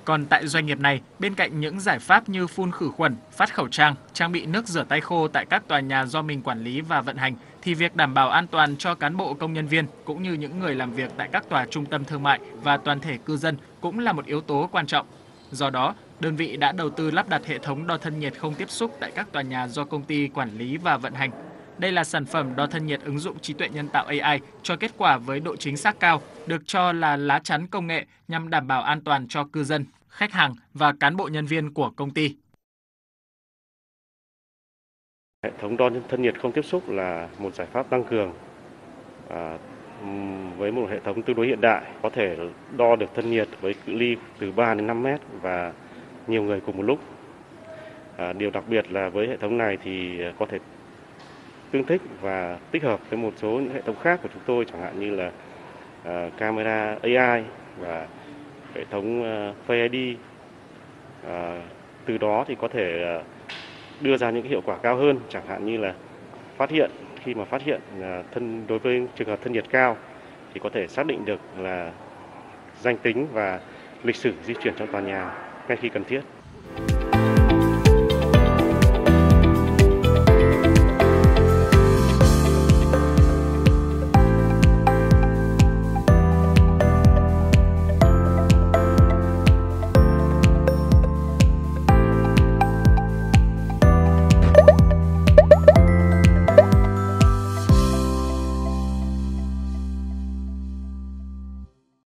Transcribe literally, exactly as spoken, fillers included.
Còn tại doanh nghiệp này, bên cạnh những giải pháp như phun khử khuẩn, phát khẩu trang, trang bị nước rửa tay khô tại các tòa nhà do mình quản lý và vận hành, thì việc đảm bảo an toàn cho cán bộ công nhân viên cũng như những người làm việc tại các tòa trung tâm thương mại và toàn thể cư dân cũng là một yếu tố quan trọng. Do đó, đơn vị đã đầu tư lắp đặt hệ thống đo thân nhiệt không tiếp xúc tại các tòa nhà do công ty quản lý và vận hành. Đây là sản phẩm đo thân nhiệt ứng dụng trí tuệ nhân tạo A I cho kết quả với độ chính xác cao, được cho là lá chắn công nghệ nhằm đảm bảo an toàn cho cư dân, khách hàng và cán bộ nhân viên của công ty. Hệ thống đo thân nhiệt không tiếp xúc là một giải pháp tăng cường à, với một hệ thống tương đối hiện đại, có thể đo được thân nhiệt với cự ly từ ba đến năm mét và nhiều người cùng một lúc. À, điều đặc biệt là với hệ thống này thì có thể tương thích và tích hợp với một số những hệ thống khác của chúng tôi, chẳng hạn như là uh, camera A I và hệ thống uh, Face I D. Uh, từ đó thì có thể uh, đưa ra những cái hiệu quả cao hơn, chẳng hạn như là phát hiện khi mà phát hiện uh, thân đối với trường hợp thân nhiệt cao thì có thể xác định được là danh tính và lịch sử di chuyển trong tòa nhà ngay khi cần thiết.